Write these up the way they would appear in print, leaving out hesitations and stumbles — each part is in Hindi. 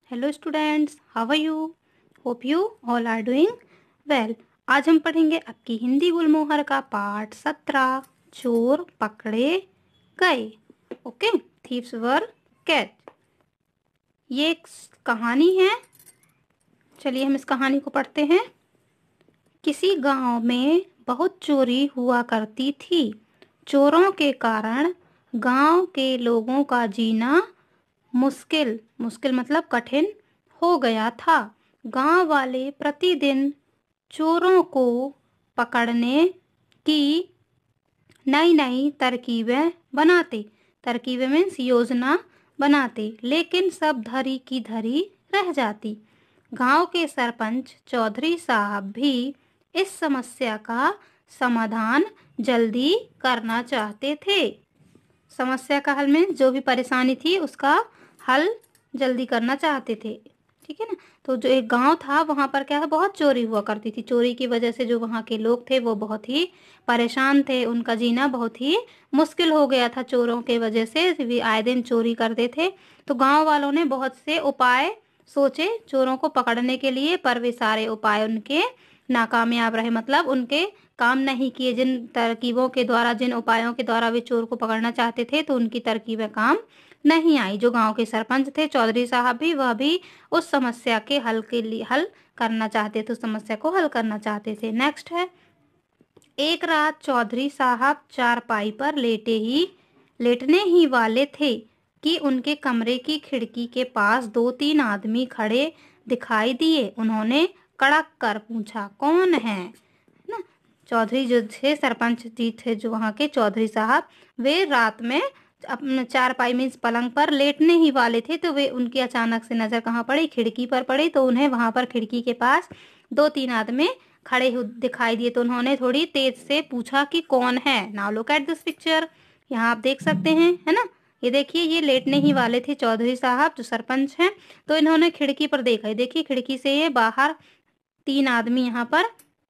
Hello students, how are you? Hope you all are doing well. आज हम पढ़ेंगे आपकी हिंदी गुलमोहर का पाठ 17, चोर पकड़े गए। Okay, thieves were caught. ये एक कहानी है। चलिए हम इस कहानी को पढ़ते हैं। किसी गांव में बहुत चोरी हुआ करती थी। चोरों के कारण गांव के लोगों का जीना मुश्किल मुश्किल मतलब कठिन हो गया था। गांव वाले प्रतिदिन चोरों को पकड़ने की नई नई तरकीबें बनाते। तरकीबें मीन्स योजना बनाते, लेकिन सब धरी की धरी रह जाती। गांव के सरपंच चौधरी साहब भी इस समस्या का समाधान जल्दी करना चाहते थे। समस्या का हल में जो भी परेशानी थी उसका हल जल्दी करना चाहते थे। ठीक है ना। तो जो एक गांव था वहां पर क्या है, बहुत चोरी हुआ करती थी। चोरी की वजह से जो वहां के लोग थे वो बहुत ही परेशान थे। उनका जीना बहुत ही मुश्किल हो गया था। चोरों के वजह से वे आए दिन चोरी करते थे। तो गांव वालों ने बहुत से उपाय सोचे चोरों को पकड़ने के लिए, पर वे सारे उपाय उनके नाकामयाब रहे। मतलब उनके काम नहीं किए। जिन तरकीबों के द्वारा, जिन उपायों के द्वारा वे चोर को पकड़ना चाहते थे, तो उनकी तरकीबें काम नहीं आई। जो गांव के सरपंच थे चौधरी साहब भी, वह भी उस समस्या के हल करना चाहते थे, उस समस्या को हल करना चाहते थे। नेक्स्ट है, एक रात चौधरी साहब चारपाई पर लेटने ही वाले थे कि उनके कमरे की खिड़की के पास दो तीन आदमी खड़े दिखाई दिए। उन्होंने कड़क कर पूछा, कौन है ना। चौधरी जो थे, सरपंच जी थे जो वहाँ के चौधरी साहब, वे रात में अपने चारपाई मीन्स पलंग पर लेटने ही वाले थे। तो वे उनकी अचानक से नजर कहाँ पड़ी, खिड़की पर पड़ी। तो उन्हें वहां पर खिड़की के पास दो तीन आदमी खड़े दिखाई दिए। तो उन्होंने थोड़ी तेज से पूछा कि कौन है। Now look at this picture. यहाँ आप देख सकते हैं, है ना। ये देखिए, ये लेटने ही वाले थे चौधरी साहब जो सरपंच हैं। तो इन्होंने खिड़की पर देखा। देखिए खिड़की से ये बाहर तीन आदमी यहाँ पर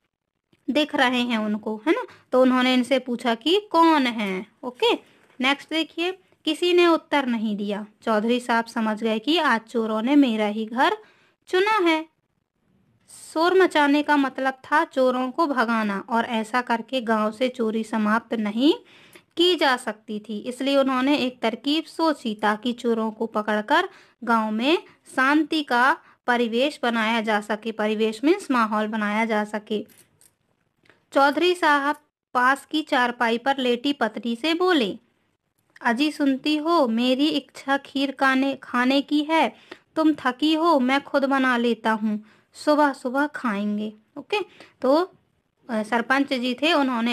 दिख रहे हैं उनको, है ना। तो उन्होंने इनसे पूछा कि कौन है। ओके, नेक्स्ट देखिए। किसी ने उत्तर नहीं दिया। चौधरी साहब समझ गए कि आज चोरों ने मेरा ही घर चुना है। शोर मचाने का मतलब था चोरों को भगाना, और ऐसा करके गांव से चोरी समाप्त नहीं की जा सकती थी। इसलिए उन्होंने एक तरकीब सोची ताकि चोरों को पकड़कर गांव में शांति का परिवेश बनाया जा सके। परिवेश मीन्स माहौल बनाया जा सके। चौधरी साहब पास की चारपाई पर लेटी पत्नी से बोले, अजी सुनती हो, मेरी इच्छा खीर खाने की है। तुम थकी हो, मैं खुद बना लेता हूँ, सुबह सुबह खाएंगे। ओके। तो सरपंच जी थे, उन्होंने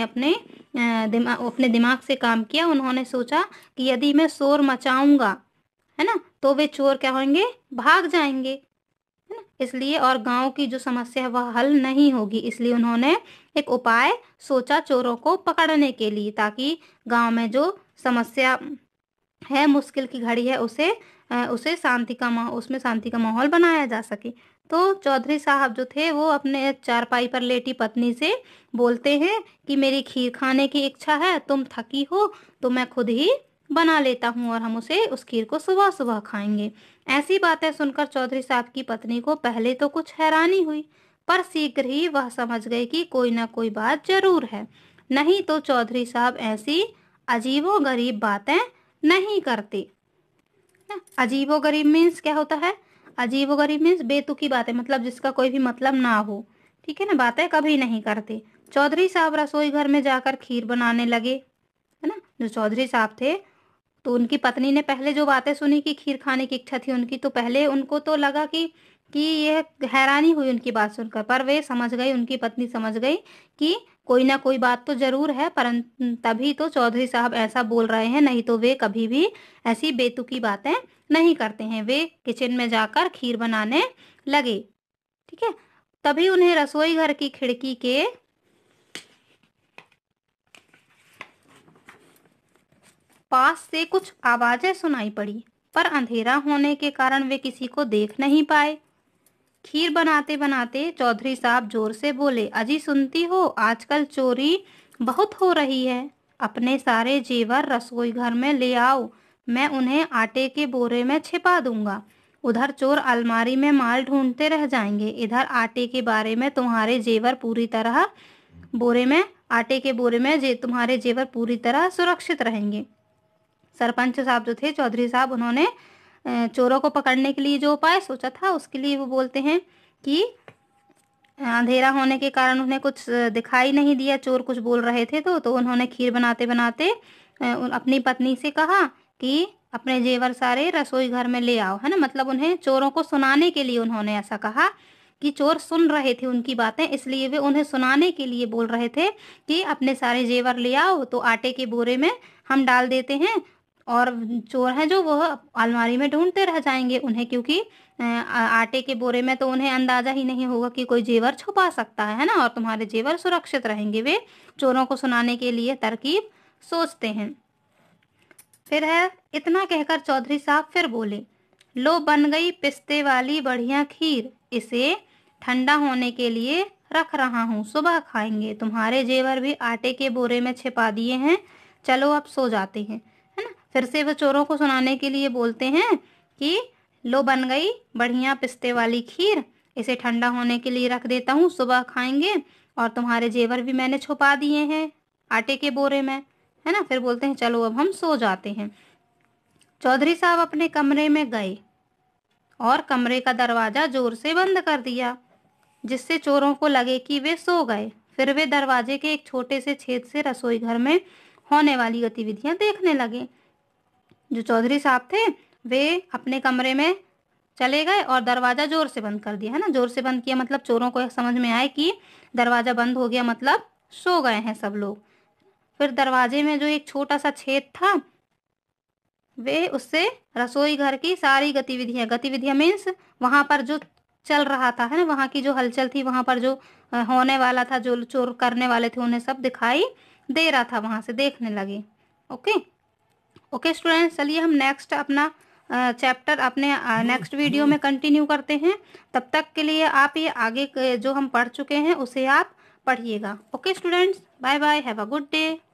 अपने दिमाग से काम किया। उन्होंने सोचा कि यदि मैं शोर मचाऊंगा, है ना, तो वे चोर क्या होंगे, भाग जाएंगे, है ना। इसलिए और गांव की जो समस्या है वह हल नहीं होगी। इसलिए उन्होंने एक उपाय सोचा चोरों को पकड़ने के लिए, ताकि गांव में जो समस्या है, मुश्किल की घड़ी है, उसे उसमें शांति का माहौल बनाया जा सके। तो चौधरी साहब जो थे वो अपने चारपाई पर लेटी पत्नी से बोलते हैं कि मेरी खीर खाने की इच्छा है, तुम थकी हो तो मैं खुद ही बना लेता हूँ, और हम उस खीर को सुबह सुबह खाएंगे। ऐसी बातें सुनकर चौधरी साहब की पत्नी को पहले तो कुछ हैरानी हुई, पर शीघ्र ही वह समझ गई कि कोई ना कोई बात जरूर है। नहीं तो चौधरी साहब ऐसी अजीबोगरीब बातें नहीं करते। अजीबोगरीब मीन्स क्या होता है, अजीबोगरीब मीन्स बेतुकी बातें, मतलब जिसका कोई भी मतलब ना हो। ठीक है ना, बातें कभी नहीं करते। चौधरी साहब रसोई घर में जाकर खीर बनाने लगे, है ना। जो चौधरी साहब थे, तो उनकी पत्नी ने पहले जो बातें सुनी कि खीर खाने की इच्छा थी उनकी, तो पहले उनको तो लगा कि यह हैरानी हुई उनकी बात सुनकर, पर वे समझ गई, उनकी पत्नी समझ गई कि कोई ना कोई बात तो जरूर है। परंतु तभी तो चौधरी साहब ऐसा बोल रहे हैं, नहीं तो वे कभी भी ऐसी बेतुकी बातें नहीं करते हैं। वे किचन में जाकर खीर बनाने लगे। ठीक है। तभी उन्हें रसोई घर की खिड़की के पास से कुछ आवाजें सुनाई पड़ी, पर अंधेरा होने के कारण वे किसी को देख नहीं पाए। खीर बनाते बनाते चौधरी साहब जोर से बोले, अजी सुनती हो, आजकल चोरी बहुत हो रही है। अपने सारे जेवर रसोई घर में ले आओ, मैं उन्हें आटे के बोरे में छिपा दूंगा। उधर चोर अलमारी में माल ढूंढते रह जाएंगे। इधर आटे के बारे में तुम्हारे जेवर पूरी तरह बोरे में आटे के बोरे में तुम्हारे जेवर पूरी तरह सुरक्षित रहेंगे। सरपंच साहब जो थे, चौधरी साहब, उन्होंने चोरों को पकड़ने के लिए जो उपाय सोचा था उसके लिए वो बोलते हैं कि अंधेरा होने के कारण उन्हें कुछ दिखाई नहीं दिया, चोर कुछ बोल रहे थे तो उन्होंने खीर बनाते बनाते अपनी पत्नी से कहा कि अपने जेवर सारे रसोई घर में ले आओ, है ना। मतलब उन्हें चोरों को सुनाने के लिए उन्होंने ऐसा कहा कि चोर सुन रहे थे उनकी बातें, इसलिए वे उन्हें सुनाने के लिए बोल रहे थे कि अपने सारे जेवर ले आओ तो आटे के बोरे में हम डाल देते हैं और चोर हैं जो वो अलमारी में ढूंढते रह जाएंगे उन्हें, क्योंकि आटे के बोरे में तो उन्हें अंदाजा ही नहीं होगा कि कोई जेवर छुपा सकता है ना, और तुम्हारे जेवर सुरक्षित रहेंगे। वे चोरों को सुनाने के लिए तरकीब सोचते हैं। फिर है, इतना कहकर चौधरी साहब फिर बोले, लो बन गई पिस्ते वाली बढ़िया खीर, इसे ठंडा होने के लिए रख रहा हूँ, सुबह खाएंगे। तुम्हारे जेवर भी आटे के बोरे में छिपा दिए हैं, चलो अब सो जाते हैं, है ना। फिर से वो चोरों को सुनाने के लिए बोलते हैं कि लो बन गई बढ़िया पिस्ते वाली खीर, इसे ठंडा होने के लिए रख देता हूँ, सुबह खाएंगे, और तुम्हारे जेवर भी मैंने छुपा दिए हैं आटे के बोरे में, है ना। फिर बोलते हैं चलो अब हम सो जाते हैं। चौधरी साहब अपने कमरे में गए और कमरे का दरवाजा जोर से बंद कर दिया, जिससे चोरों को लगे कि वे सो गए। फिर वे दरवाजे के एक छोटे से छेद से रसोई घर में होने वाली गतिविधियां देखने लगे। जो चौधरी साहब थे वे अपने कमरे में चले गए और दरवाजा जोर से बंद कर दिया, है ना। जोर से बंद किया मतलब चोरों को समझ में आए कि दरवाजा बंद हो गया, मतलब सो गए हैं सब लोग। फिर दरवाजे में जो एक छोटा सा छेद था, वे उससे रसोई घर की सारी गतिविधियां मीन्स वहां पर जो चल रहा था, है ना, वहां की जो हलचल थी, वहां पर जो होने वाला था, जो चोर करने वाले थे, उन्हें सब दिखाई दे रहा था, वहां से देखने लगे। ओके ओके स्टूडेंट्स, चलिए हम नेक्स्ट अपना चैप्टर अपने नेक्स्ट वीडियो में कंटिन्यू करते हैं। तब तक के लिए आप ये आगे जो हम पढ़ चुके हैं उसे आप पढ़िएगा। Okay students, bye bye, have a good day.